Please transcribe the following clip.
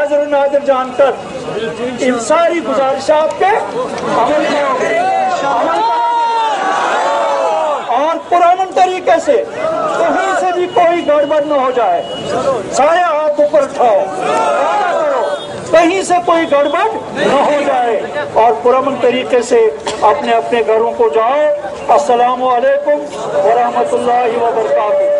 हाजिर नादिर जानकर इन सारी गुजारिश आपके अमल करोगे और पुरान तरीके से कहीं से भी कोई गड़बड़ न हो जाए। सारे हाथ ऊपर उठाओ, कहीं से कोई गड़बड़ न हो जाए और पुरअमन तरीके से अपने अपने घरों को जाओ। अस्सलामु अलैकुम व रहमतुल्लाहि व बरकातुहू।